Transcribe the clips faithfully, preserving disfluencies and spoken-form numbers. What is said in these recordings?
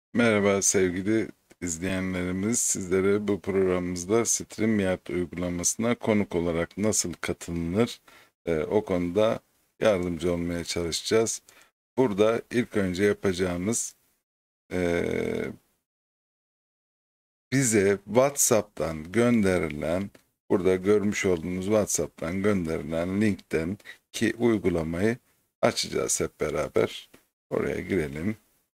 Merhaba sevgili izleyenlerimiz. Sizlere bu programımızda StreamYard uygulamasına konuk olarak nasıl katılınır, e, o konuda yardımcı olmaya çalışacağız. Burada ilk önce yapacağımız e, bize WhatsApp'tan gönderilen, burada görmüş olduğunuz WhatsApp'tan gönderilen linkten ki uygulamayı açacağız hep beraber. Oraya girelim.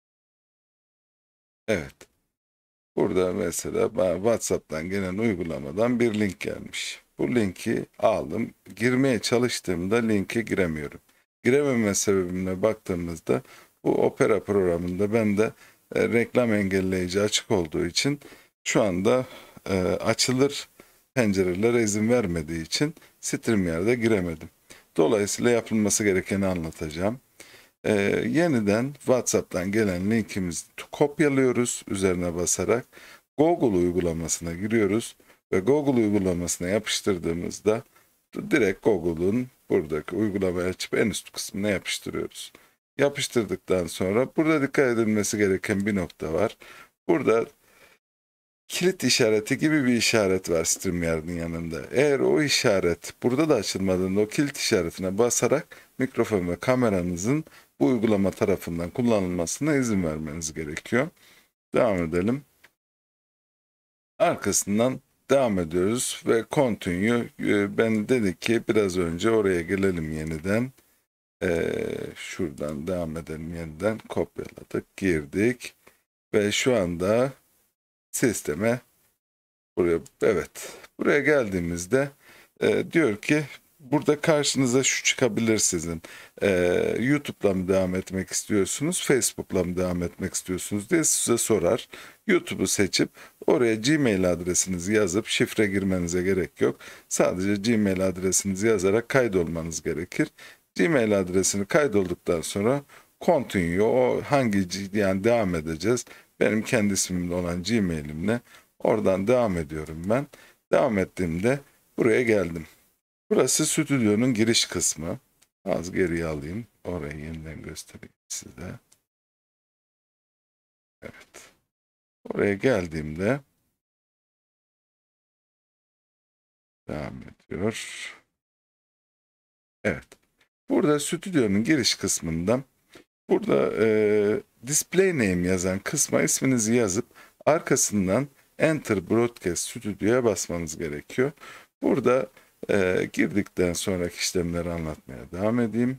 Evet. Burada mesela bana WhatsApp'tan gelen uygulamadan bir link gelmiş. Bu linki aldım. Girmeye çalıştığımda linke giremiyorum. Girememe sebebine baktığımızda bu Opera programında bende e, reklam engelleyici açık olduğu için şu anda e, açılır pencerelere izin vermediği için StreamYard'a giremedim. Dolayısıyla yapılması gerekeni anlatacağım. Ee, yeniden WhatsApp'tan gelen linkimizi kopyalıyoruz üzerine basarak Google uygulamasına giriyoruz ve Google uygulamasına yapıştırdığımızda direkt Google'un buradaki uygulamayı açıp en üst kısmına yapıştırıyoruz. Yapıştırdıktan sonra burada dikkat edilmesi gereken bir nokta var. Burada kilit işareti gibi bir işaret var StreamYard'ın yanında. Eğer o işaret burada da açılmadığında o kilit işaretine basarak mikrofon ve kameranızın bu uygulama tarafından kullanılmasına izin vermeniz gerekiyor. Devam edelim. Arkasından devam ediyoruz ve continue. e, Ben dedik ki biraz önce oraya gelelim yeniden. Ee, şuradan devam edelim yeniden. Kopyaladık, girdik ve şu anda sisteme buraya, evet, buraya geldiğimizde e, diyor ki burada karşınıza şu çıkabilir sizin. E, YouTube'la mı devam etmek istiyorsunuz, Facebook'la mı devam etmek istiyorsunuz diye size sorar. YouTube'u seçip oraya Gmail adresinizi yazıp şifre girmenize gerek yok. Sadece Gmail adresinizi yazarak kaydolmanız gerekir. Gmail adresini kaydolduktan sonra continue, o hangi yani devam edeceğiz. Benim kendi ismimle olan Gmail'imle oradan devam ediyorum ben. Devam ettiğimde buraya geldim. Burası stüdyonun giriş kısmı. Az geriye alayım. Orayı yeniden göstereyim size. Evet. Oraya geldiğimde devam ediyor. Evet. Burada stüdyonun giriş kısmında burada e, display name yazan kısma isminizi yazıp arkasından Enter Broadcast Studio'ya basmanız gerekiyor. Burada e, girdikten sonraki işlemleri anlatmaya devam edeyim.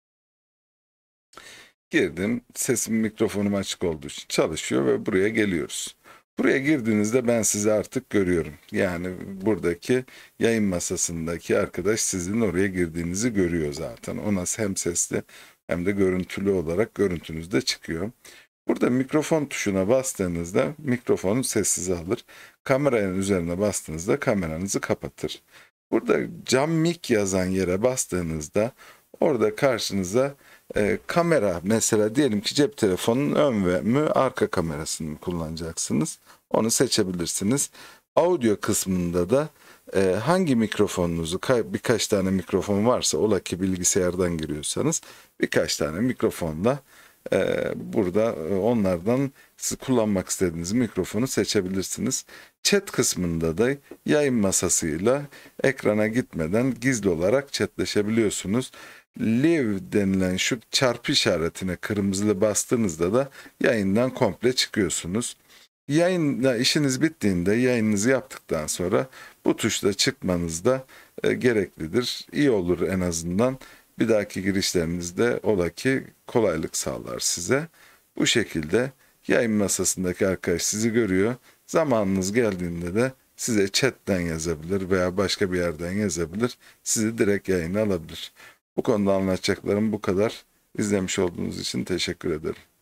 Girdim, sesim mikrofonum açık olduğu için çalışıyor ve buraya geliyoruz. Buraya girdiğinizde ben sizi artık görüyorum. Yani buradaki yayın masasındaki arkadaş sizin oraya girdiğinizi görüyor zaten. Ona hem sesli hem de görüntülü olarak görüntünüz de çıkıyor. Burada mikrofon tuşuna bastığınızda mikrofonu sessize alır. Kameranın üzerine bastığınızda kameranızı kapatır. Burada cam mic yazan yere bastığınızda orada karşınıza e, kamera, mesela diyelim ki cep telefonunun ön ve mü arka kamerasını mı kullanacaksınız. Onu seçebilirsiniz. Audio kısmında da e, hangi mikrofonunuzu, birkaç tane mikrofon varsa, ola ki bilgisayardan giriyorsanız birkaç tane mikrofonla ee, burada e, onlardan siz kullanmak istediğiniz mikrofonu seçebilirsiniz. Chat kısmında da yayın masasıyla ekrana gitmeden gizli olarak chatleşebiliyorsunuz. Leave denilen şu çarpı işaretine kırmızılı bastığınızda da yayından komple çıkıyorsunuz. Yayınla işiniz bittiğinde, yayınınızı yaptıktan sonra bu tuşla çıkmanız da e, gereklidir. İyi olur en azından. Bir dahaki girişlerinizde ola ki kolaylık sağlar size. Bu şekilde yayın masasındaki arkadaş sizi görüyor. Zamanınız geldiğinde de size chatten yazabilir veya başka bir yerden yazabilir. Sizi direkt yayına alabilir. Bu konuda anlatacaklarım bu kadar. İzlemiş olduğunuz için teşekkür ederim.